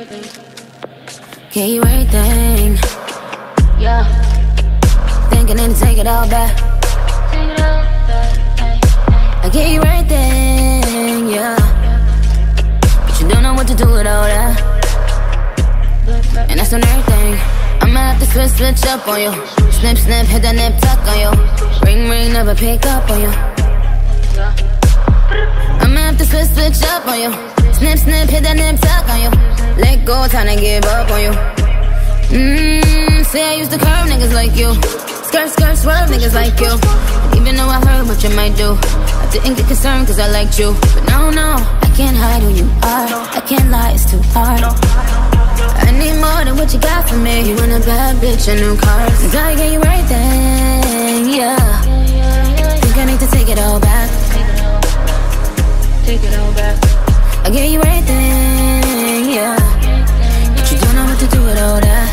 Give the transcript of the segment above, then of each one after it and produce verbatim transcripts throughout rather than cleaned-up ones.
Get you everything. Yeah. Thinking to take it all back. Take it all back. I get you everything, yeah. But you don't know what to do with all that. And that's on everything. I'ma have to switch, switch up on you. Snip, snip, hit that nip tuck on you. Ring, ring, never pick up on you. I'ma have to switch, switch up on you. Snip, snip, hit that nip tuck on you. Let go, time to give up on you. Mmm, say I used to curve niggas like you. Skirt, skirt, swerve niggas like you. Even though I heard what you might do, I didn't get concerned cause I liked you. But no, no, I can't hide who you are. I can't lie, it's too hard. I need more than what you got for me. You want a bad bitch and new cars, and I get you everything, yeah. Think I need to take it all back. Take it all back. I get you everything, yeah. But you don't know what to do with all that.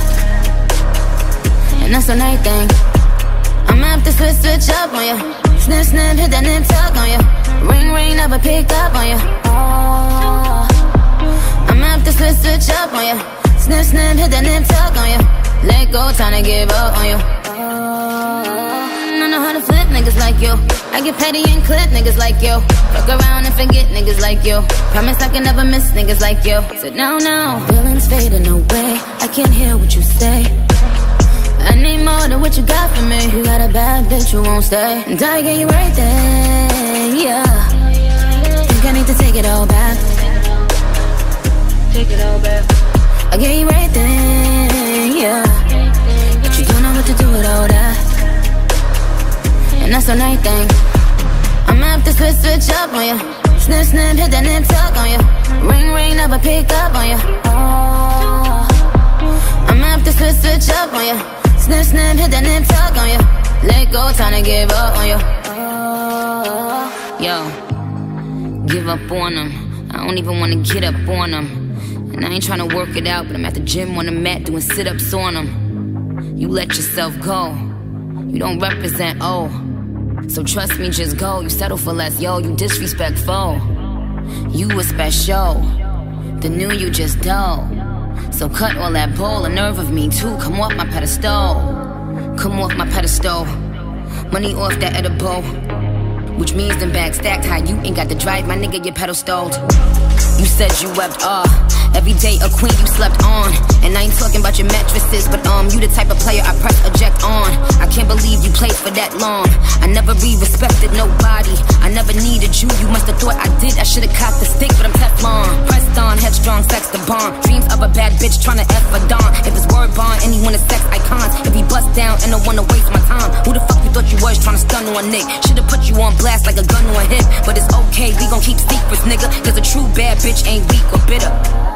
And that's a night thing. I'ma have to switch, switch up on you. Snip, snip, hit that nip tuck on you. Ring, ring, never pick up on you. Oh, I'ma have to switch, switch up on you. Snip, snip, hit that nip tuck on you. Let go, time to give up on you. Oh, I know how to flip niggas like you. I get petty and clip niggas like you. Fuck around and forget niggas like you. Promise I can never miss niggas like you. Said no, no, feelings fading away. I can't hear what you say. I need more than what you got for me. You got a bad bitch who won't stay, and I get you everything, yeah. Think I need to take it all back. Take it all back. I get you everything, yeah. But you don't know what to do with all that. And that's a night thing. I'ma have to switch, switch up on you. Snip, snip, hit that nip tuck on you. Ring, ring, never pick up on you. Oh, I'ma have to switch, switch up on you. Snip, snip, hit that nip tuck on you. Let go, time to give up on you. Oh, yo, give up on them. I don't even wanna get up on them. And I ain't tryna work it out, but I'm at the gym on the mat doing sit-ups on them. You let yourself go. You don't represent, oh. So trust me, just go. You settle for less, yo, you disrespectful. You was special. The new you just dull. So cut all that bull, a nerve of me too. Come off my pedestal. Come off my pedestal. Money off that edible. Which means them bags stacked high. You ain't got to drive, my nigga, your pedal stalled. You said you wept, ah. Every day a queen you slept on. And I ain't talking about your mattresses, but um, you the type of player I press eject on. I can't believe you played for that long. I never re-respected nobody. I never needed you, you must have thought I did. I should've cocked the stick, but I'm Teflon. Pressed on, headstrong, sex the bomb. Dreams of a bad bitch tryna F a dawn. If it's word bond, anyone is sex icons. If he bust down and don't wanna waste my time, who the fuck you thought you was tryna stun on a nick? Should've put you on blast like a gun to a hip. But it's okay, we gon' keep secrets, nigga. Cause a true bad bitch ain't weak or bitter.